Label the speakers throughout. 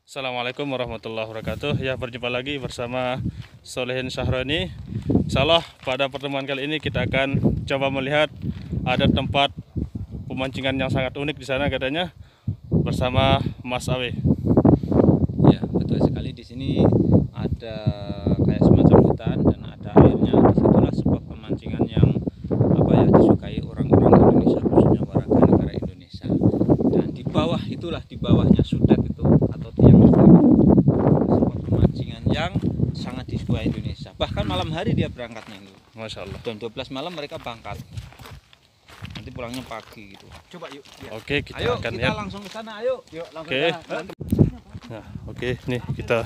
Speaker 1: Assalamualaikum warahmatullahi wabarakatuh. Ya, berjumpa lagi bersama Solehin Syahroni. Insyaallah pada pertemuan kali ini kita akan coba melihat ada tempat pemancingan yang sangat unik di sana katanya bersama Mas Awe.
Speaker 2: Ya, betul sekali. Di sini ada kayak semacam hutan dan ada airnya. Disitulah sebuah pemancingan yang disukai orang-orang Indonesia, khususnya warga negara Indonesia. Dan di bawah itulah, di bawahnya Sudak itu atau tiang listrik, sebuah pemancingan yang sangat disukai Indonesia. Bahkan malam hari dia berangkatnya itu.
Speaker 1: Masya Allah.
Speaker 2: Jam 12 malam mereka berangkat. Nanti pulangnya pagi gitu. Coba yuk. Ya.
Speaker 1: Oke, kita
Speaker 2: Ayo,
Speaker 1: akan
Speaker 2: kita
Speaker 1: lihat.
Speaker 2: langsung ke sana. Ayo. Yuk, langsung
Speaker 1: Oke.
Speaker 2: ke sana.
Speaker 1: Nah, oke, nih kita.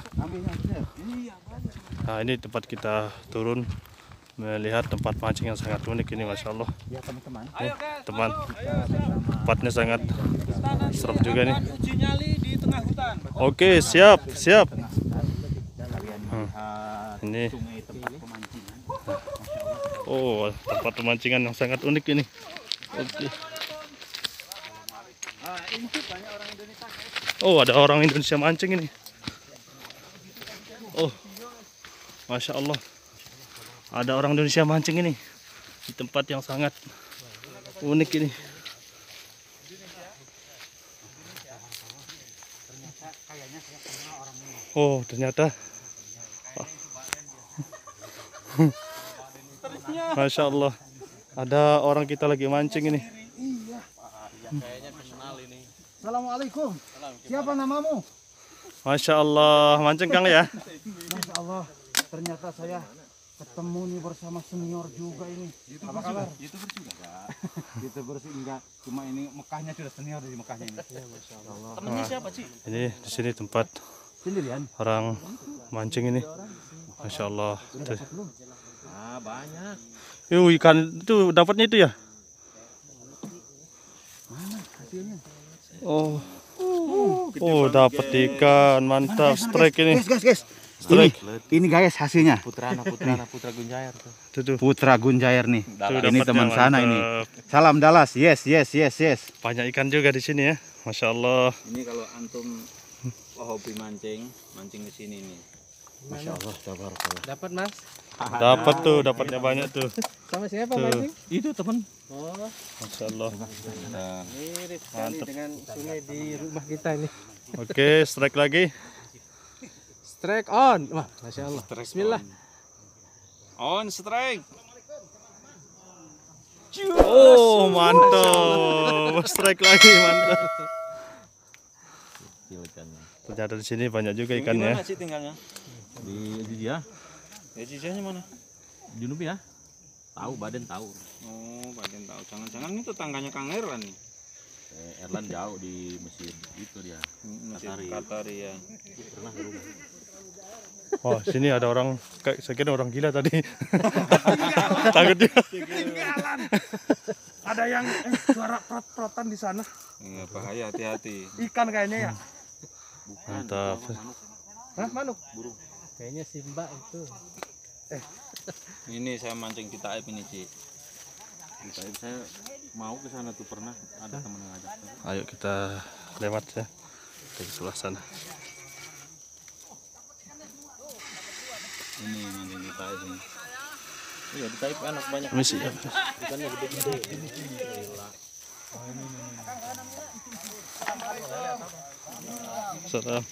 Speaker 1: Nah, ini tempat kita turun melihat tempat mancing yang sangat unik ini, Masya Allah.
Speaker 3: Ya teman-teman.
Speaker 1: Nih, teman, tempatnya sangat seru juga nih.
Speaker 2: Uji nyali di tengah hutan.
Speaker 1: Oke, siap.
Speaker 3: Kalian
Speaker 1: Ini,
Speaker 3: sungai tempat pemancingan.
Speaker 1: oh, tempat pemancingan yang sangat unik ini. Oke. Oh, ada orang Indonesia mancing ini. Oh, Masya Allah. Ada orang Indonesia mancing ini di tempat yang sangat unik ini. Oh, ternyata. Masya Allah. Ada orang kita lagi mancing ini.
Speaker 3: Assalamualaikum. Siapa namamu?
Speaker 1: Masya Allah, mancing Kang ya.
Speaker 3: Masya Allah. Ternyata saya ketemu nih bersama senior juga ini. Apa kabar? YouTuber juga enggak. YouTuber sih enggak. Cuma ini Mekahnya sudah senior di Mekahnya ini. Iya, Masya Allah.
Speaker 2: Temennya siapa sih?
Speaker 1: Ini di sini tempat
Speaker 3: Sendirian?
Speaker 1: orang mancing ini. Masya Allah.
Speaker 2: Ah, banyak.
Speaker 1: Ikan itu dapatnya itu ya?
Speaker 3: Mana hasilnya?
Speaker 1: Oh, dapat ikan, mantap. Strike ini.
Speaker 3: Guys.
Speaker 1: Strike.
Speaker 3: Ini guys hasilnya.
Speaker 2: Putra Gunjair tuh.
Speaker 1: Tuh.
Speaker 3: Putra Gunjair nih.
Speaker 1: Tuh,
Speaker 3: Ini
Speaker 1: dapatnya
Speaker 3: teman sana
Speaker 1: mantap.
Speaker 3: ini. Salam Dallas. Yes.
Speaker 1: Banyak ikan juga di sini ya. Masya Allah.
Speaker 2: Ini kalau antum hobi mancing ke sini nih.
Speaker 3: Masya Allah. Tabarakallah.
Speaker 4: Dapat Mas?
Speaker 1: Dapat tuh, dapatnya banyak tuh.
Speaker 4: Sama siapa
Speaker 1: Tuh.
Speaker 4: mancing?
Speaker 2: Itu teman.
Speaker 4: Oh,
Speaker 1: Masya Allah.
Speaker 4: mirip sekali
Speaker 1: Mantap.
Speaker 4: dengan sungai di rumah kita ini.
Speaker 1: Oke, strike lagi.
Speaker 4: Strike on. Wah, Masya Allah. Bismillah.
Speaker 2: On strike.
Speaker 1: Oh, mantap. Strike lagi, mantap. Ternyata di sini banyak juga ikannya.
Speaker 2: Gimana sih tinggalnya?
Speaker 3: Di dia.
Speaker 2: Ya jijanya mana?
Speaker 3: Junub ya? Tahu, Baden tahu.
Speaker 2: Oh, Baden tahu. Jangan-jangan itu tangganya Kang Erlan nih.
Speaker 3: Erlan jauh di Mesir itu dia.
Speaker 2: Qatar ya.
Speaker 1: Oh, sini ada orang, saya kira orang gila tadi. Takut dia.
Speaker 4: Ada yang suara prot-protan di sana.
Speaker 2: Enggak bahaya, hati-hati.
Speaker 4: Ikan kayaknya ya.
Speaker 1: Mantap.
Speaker 4: Hah, manuk? Burung. Kayaknya Simba itu.
Speaker 2: Ini saya mancing di Taib ini, Ci.
Speaker 3: Saya mau ke sana tuh pernah ada teman yang ngajak.
Speaker 1: Ayo kita lewat ya ke sebelah sana.
Speaker 2: Ini mancing di Taib ini. Iya, di Taib enak banyak.
Speaker 1: Misi ya.
Speaker 2: Ikannya gede-gede.
Speaker 1: Salam.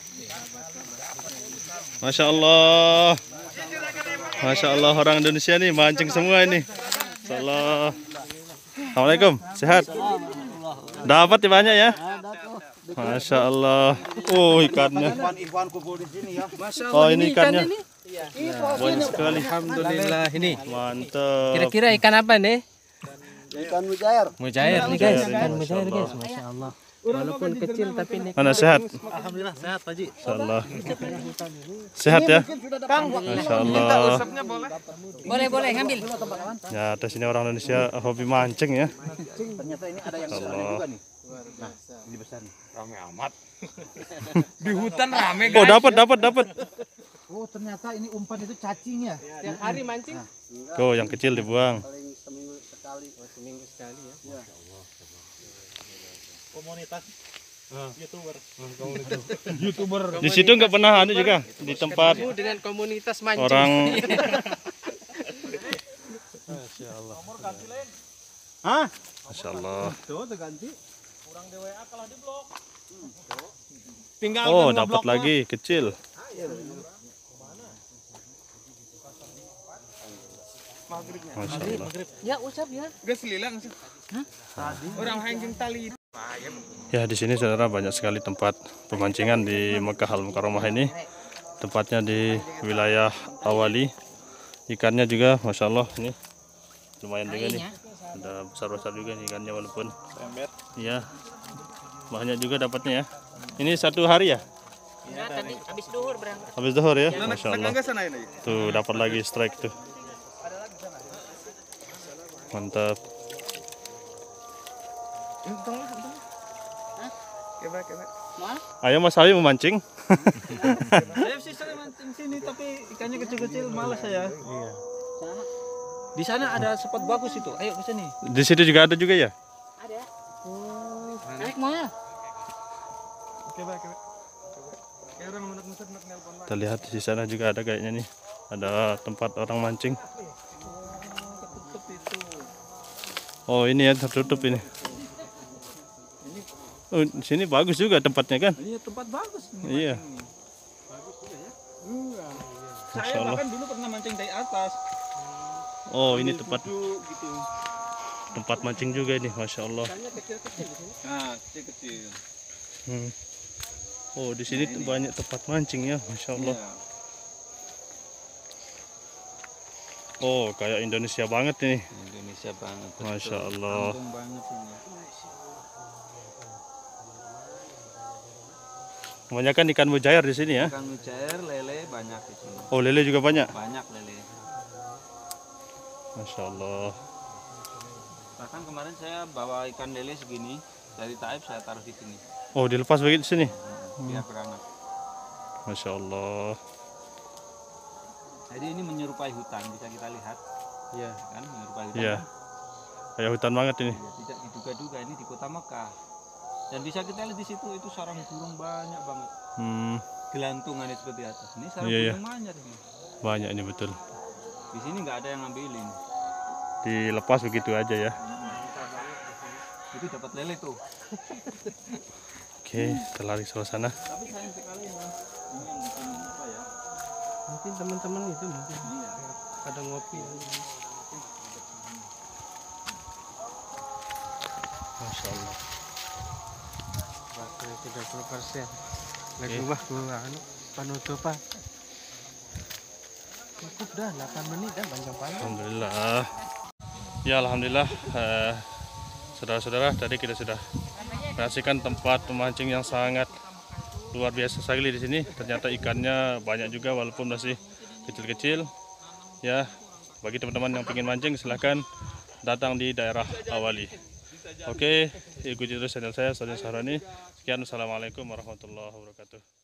Speaker 1: Masya Allah. Masya Allah, orang Indonesia nih mancing semua ini. Salam. Assalamualaikum, sehat? Dapat ya banyak ya? Masya Allah. Oh, ikannya.
Speaker 3: Ikhwan kumpul di sini ya.
Speaker 1: Oh, ini ikannya. Banyak sekali.
Speaker 4: Alhamdulillah ini.
Speaker 1: Mantap.
Speaker 4: Kira-kira ikan apa nih?
Speaker 3: Ikan mujair.
Speaker 4: Mujair nih guys. Ikan
Speaker 1: Masya
Speaker 4: mujair guys.
Speaker 1: Allah.
Speaker 4: Masya Allah. Walaupun kecil tapi ini.
Speaker 1: Mana sehat?
Speaker 3: Alhamdulillah sehat Pak Ji.
Speaker 1: Masya Allah. Sehat ya? Masya Allah.
Speaker 5: Boleh ngambil.
Speaker 1: Ya, atas sini orang Indonesia hobi mancing ya.
Speaker 3: Ternyata ini ada yang
Speaker 1: Allah.
Speaker 3: besar juga nih. Nah, ini besar nih.
Speaker 2: Rame amat.
Speaker 4: Di hutan rame
Speaker 1: Oh, dapat.
Speaker 3: Oh, ternyata ini umpan itu cacing ya.
Speaker 4: Tiap hari mancing.
Speaker 1: Oh, yang kecil dibuang.
Speaker 3: Paling seminggu sekali.
Speaker 4: Seminggu sekali ya.
Speaker 3: Komunitas YouTuber.
Speaker 1: Di situ nggak pernah ada juga di tempat
Speaker 4: Kamu dengan komunitas mancing.
Speaker 1: orang.
Speaker 4: Masya Allah.
Speaker 3: Hah?
Speaker 1: Masya Allah.
Speaker 3: Tuh ganti.
Speaker 1: Oh, dapat lagi kecil. Masya Allah.
Speaker 5: Ya ucap ya.
Speaker 1: Ya, di sini saudara banyak sekali tempat pemancingan di Mekah Al Mukarramah ini. Tempatnya di wilayah Awali. Ikannya juga, masya Allah, ini lumayan juga nih. Ada besar-besar juga nih ikannya walaupun. Iya, banyak juga dapatnya ya. Ini satu hari ya?
Speaker 5: Ya, tadi habis duhur berangkat.
Speaker 1: Habis zuhur ya, masya Allah. Tuh dapat lagi strike tuh. Mantap. Ayo Mas Hawi memancing.
Speaker 2: Saya sih sering mancing sini tapi ikannya kecil-kecil malas saya. Iya. Di sana ada spot bagus itu. Ayo ke sini.
Speaker 1: Di situ juga ada juga ya?
Speaker 5: Ada. Naik mau ya?
Speaker 1: Kita lihat di sana juga ada kayaknya nih. Ada tempat orang mancing. Oh ini ya tertutup ini. Oh di sini bagus juga tempatnya kan?
Speaker 2: Iya tempat bagus.
Speaker 1: Iya.
Speaker 2: Saya bahkan dulu pernah mancing dari atas.
Speaker 1: Oh ini tempat
Speaker 2: Gitu.
Speaker 1: tempat mancing juga ini, masya Allah.
Speaker 2: Nah kecil-kecil.
Speaker 1: Oh di sini tuh banyak tempat mancing ya, masya Allah.
Speaker 2: Iya.
Speaker 1: Oh kayak Indonesia banget ini,
Speaker 2: Indonesia banget.
Speaker 1: masya Allah.
Speaker 2: Kampung banget ini.
Speaker 1: Kebanyakan ikan mujair di sini ya.
Speaker 2: Ikan mujair, lele banyak di sini.
Speaker 1: Oh lele juga banyak,
Speaker 2: Banyak lele.
Speaker 1: masya Allah.
Speaker 2: Bahkan kemarin saya bawa ikan lele segini dari Taif saya taruh di sini.
Speaker 1: Oh dilepas begitu sini,
Speaker 2: Biar beranak.
Speaker 1: masya Allah.
Speaker 2: Jadi ini menyerupai hutan bisa kita lihat.
Speaker 4: Iya.
Speaker 2: Kan menyerupai hutan.
Speaker 1: Iya, kayak hutan banget ini.
Speaker 2: Ya, tidak diduga-duga ini di kota Mekah. Dan bisa kita lihat di situ itu sarang burung banyak banget. Gelantungan seperti atas. Ini sarang
Speaker 1: Iya, iya.
Speaker 2: burung banyak ini.
Speaker 1: Banyak ini betul.
Speaker 2: Di sini nggak ada yang ngambilin.
Speaker 1: Dilepas begitu aja ya.
Speaker 2: Itu dapat lele tuh.
Speaker 1: Oke, kita lari ke sana.
Speaker 2: Tapi sayang sekali ini. Ini yang bikin apa ya?
Speaker 4: Mungkin teman-teman itu mungkin pada ngopi.
Speaker 1: Masya Allah.
Speaker 4: Baterai 30%. Lagi wah anu penutupan. Cukup dah 8 menit dah panjang-panjang.
Speaker 1: Alhamdulillah. Ya alhamdulillah. Saudara-saudara, tadi kita sudah menyaksikan tempat pemancing yang sangat luar biasa sekali di sini. Ternyata ikannya banyak juga walaupun masih kecil-kecil. Ya, bagi teman-teman yang ingin mancing silahkan datang di daerah Awali. Oke, ikuti terus channel saya, Sodin Sahroni. Sekian, assalamualaikum warahmatullahi wabarakatuh.